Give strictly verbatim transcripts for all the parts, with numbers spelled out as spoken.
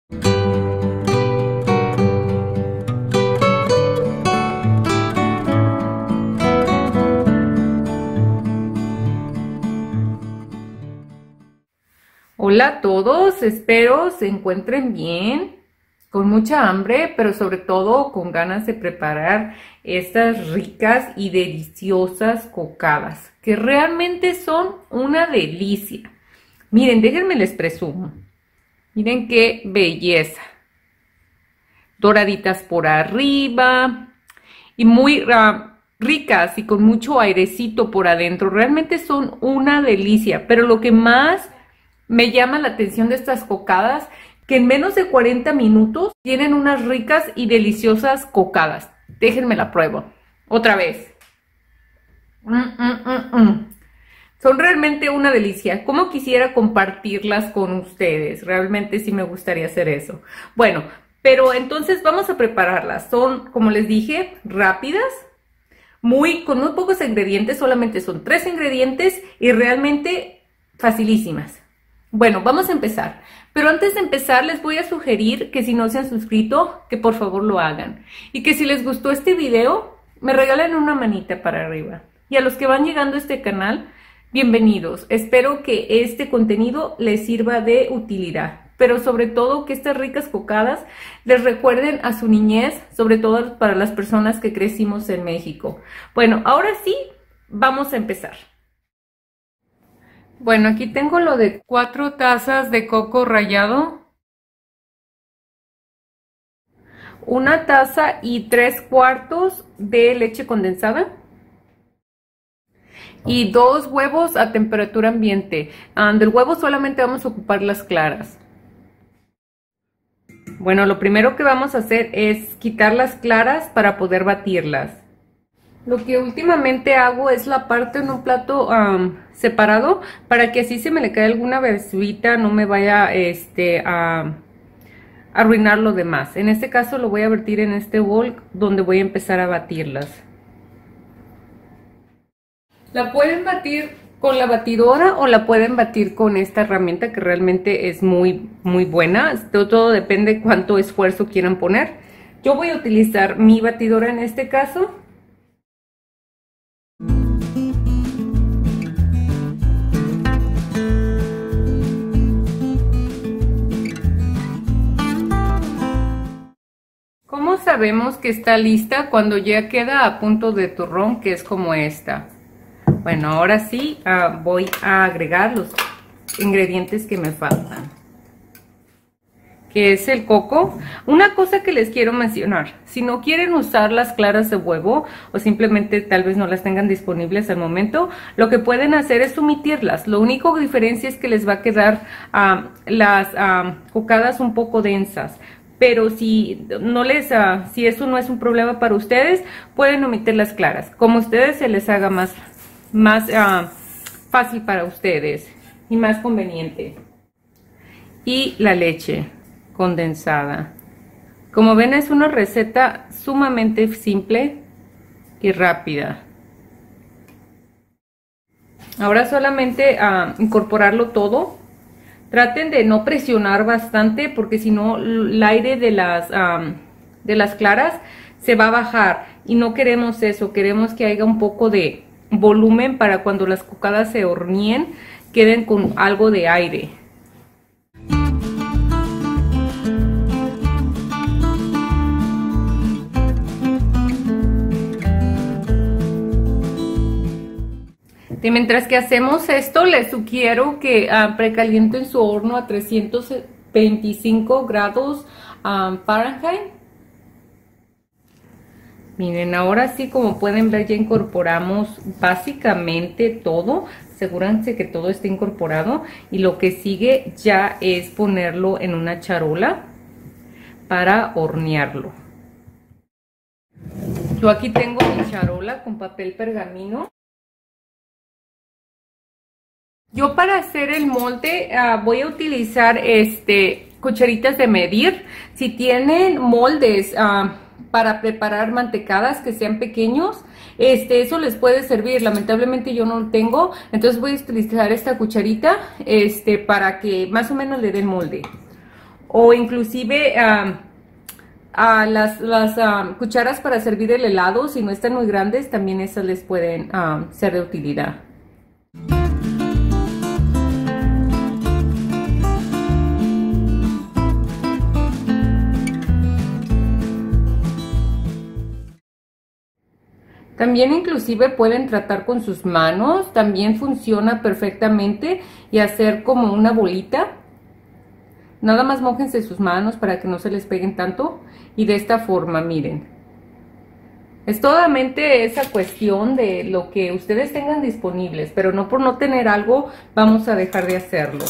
Hola a todos, espero se encuentren bien, con mucha hambre, pero sobre todo con ganas de preparar estas ricas y deliciosas cocadas, que realmente son una delicia. Miren, déjenme les presumo. Miren qué belleza. Doraditas por arriba y muy uh, ricas y con mucho airecito por adentro. Realmente son una delicia, pero lo que más me llama la atención de estas cocadas, que en menos de cuarenta minutos tienen unas ricas y deliciosas cocadas. Déjenme la pruebo. Otra vez. Mm, mm, mm, mm. Son realmente una delicia. Cómo quisiera compartirlas con ustedes. Realmente sí me gustaría hacer eso. Bueno, pero entonces vamos a prepararlas. Son, como les dije, rápidas. Muy, con muy pocos ingredientes. Solamente son tres ingredientes y realmente facilísimas. Bueno, vamos a empezar, pero antes de empezar les voy a sugerir que si no se han suscrito, que por favor lo hagan, y que si les gustó este video, me regalen una manita para arriba. Y a los que van llegando a este canal, bienvenidos. Espero que este contenido les sirva de utilidad, pero sobre todo que estas ricas cocadas les recuerden a su niñez, sobre todo para las personas que crecimos en México. Bueno, ahora sí, vamos a empezar. Bueno, aquí tengo lo de cuatro tazas de coco rallado, una taza y tres cuartos de leche condensada y dos huevos a temperatura ambiente. Um, del huevo solamente vamos a ocupar las claras. Bueno, lo primero que vamos a hacer es quitar las claras para poder batirlas. Lo que últimamente hago es la parto en un plato um, separado para que así se me le cae alguna versuita, no me vaya este, a arruinar lo demás. En este caso lo voy a vertir en este bol donde voy a empezar a batirlas. La pueden batir con la batidora o la pueden batir con esta herramienta que realmente es muy, muy buena. Todo, todo depende de cuánto esfuerzo quieran poner. Yo voy a utilizar mi batidora en este caso. ¿Cómo sabemos que está lista cuando ya queda a punto de turrón, que es como esta? Bueno, ahora sí uh, voy a agregar los ingredientes que me faltan, que es el coco. Una cosa que les quiero mencionar, si no quieren usar las claras de huevo o simplemente tal vez no las tengan disponibles al momento, lo que pueden hacer es omitirlas. Lo único que diferencia es que les va a quedar uh, las uh, cocadas un poco densas. Pero si no les, uh, si eso no es un problema para ustedes, pueden omitir las claras, como a ustedes se les haga más, más uh, fácil para ustedes y más conveniente. Y la leche condensada. Como ven, es una receta sumamente simple y rápida. Ahora solamente uh, incorporarlo todo. Traten de no presionar bastante porque si no el aire de las, um, de las claras se va a bajar y no queremos eso. Queremos que haya un poco de volumen para cuando las cocadas se horneen queden con algo de aire. Y mientras que hacemos esto, les sugiero que uh, precalienten su horno a trescientos veinticinco grados um, Fahrenheit. Miren, ahora sí, como pueden ver, ya incorporamos básicamente todo. Asegúrense que todo esté incorporado. Y lo que sigue ya es ponerlo en una charola para hornearlo. Yo aquí tengo mi charola con papel pergamino. Yo para hacer el molde uh, voy a utilizar este cucharitas de medir. Si tienen moldes uh, para preparar mantecadas que sean pequeños, este eso les puede servir. Lamentablemente yo no lo tengo, entonces voy a utilizar esta cucharita este para que más o menos le den molde. o inclusive um, a las, las um, cucharas para servir el helado, si no están muy grandes, también esas les pueden um, ser de utilidad. También inclusive pueden tratar con sus manos, también funciona perfectamente, y hacer como una bolita. Nada más mójense sus manos para que no se les peguen tanto, y de esta forma, miren. Es totalmente esa cuestión de lo que ustedes tengan disponibles, pero no por no tener algo vamos a dejar de hacerlo.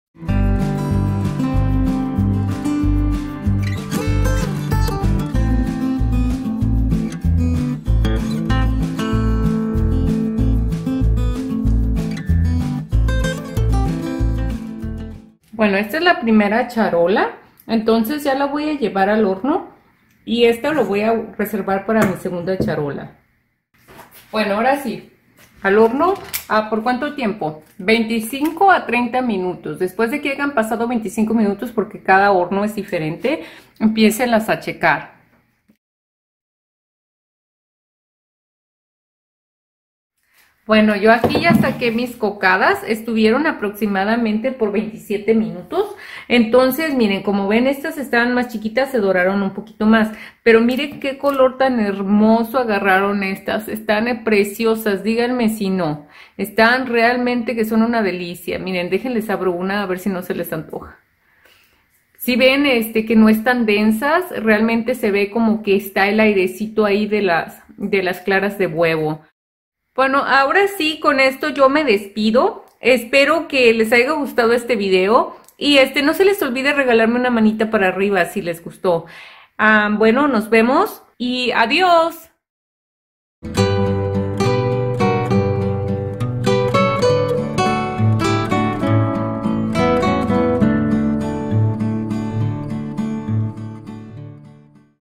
Bueno, esta es la primera charola, entonces ya la voy a llevar al horno y esta lo voy a reservar para mi segunda charola. Bueno, ahora sí, al horno, ¿a por cuánto tiempo? veinticinco a treinta minutos. Después de que hayan pasado veinticinco minutos, porque cada horno es diferente, empiécenlas a checar. Bueno, yo aquí ya saqué mis cocadas, estuvieron aproximadamente por veintisiete minutos. Entonces, miren, como ven, estas estaban más chiquitas, se doraron un poquito más. Pero miren qué color tan hermoso agarraron estas, están preciosas, díganme si no. Están realmente que son una delicia. Miren, déjenles abro una a ver si no se les antoja. Si ven este, que no están densas, realmente se ve como que está el airecito ahí de las, de las claras de huevo. Bueno, ahora sí, con esto yo me despido. Espero que les haya gustado este video. Y este, no se les olvide regalarme una manita para arriba si les gustó. Ah, bueno, nos vemos y adiós.